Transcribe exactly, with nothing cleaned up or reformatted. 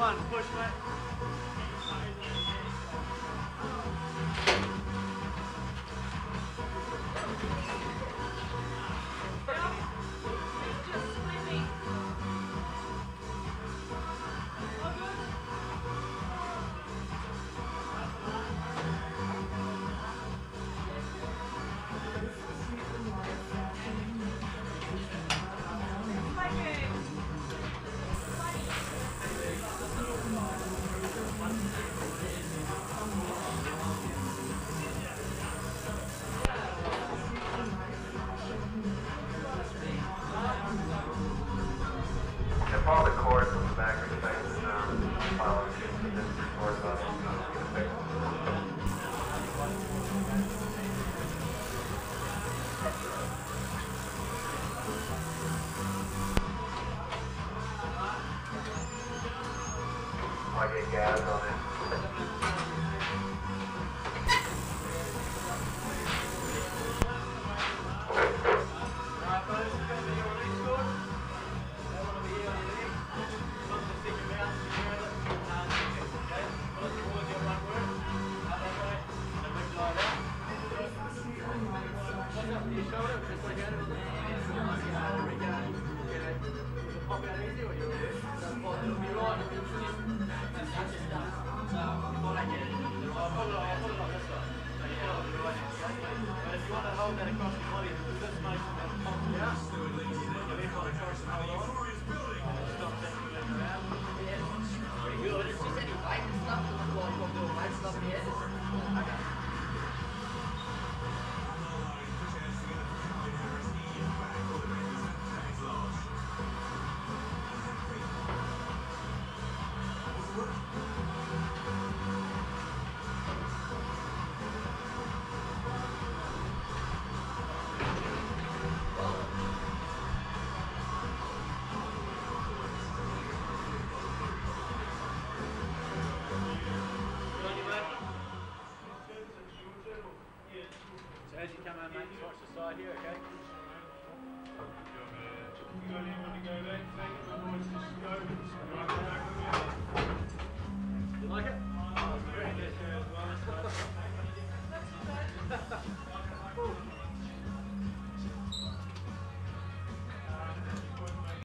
on, push mate. If all the cords on the back are tight, um, follow the different cords up, get it fixed. I get gas on it. Good. It's just any light and stuff. What do I do? Light stuff in the end.